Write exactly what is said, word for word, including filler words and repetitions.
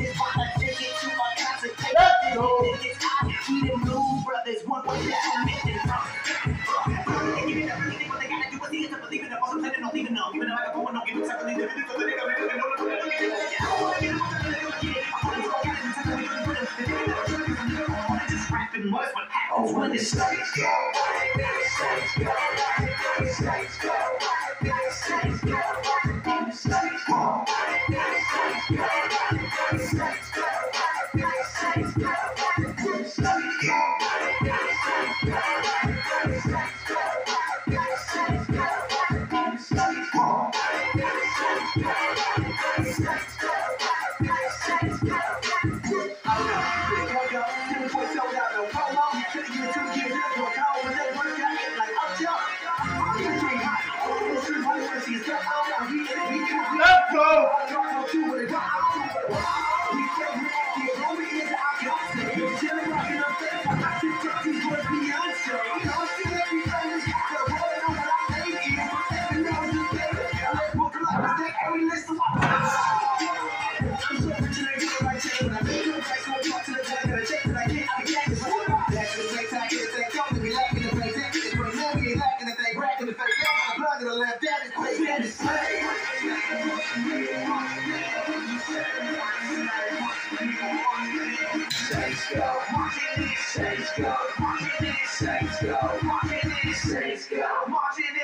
Let's go. We the Blue Brothers, one way to mission. They give it everything, what they gotta do is see it to believe it. I'm also planning on leaving them. Even though I can go and don't give it to believe it. So they gotta make it, no, no, no, no, no, just rapping what's what happens when it's stuck. Let's go! Saints go, marching in, saints go, marching in, saints go, marching in.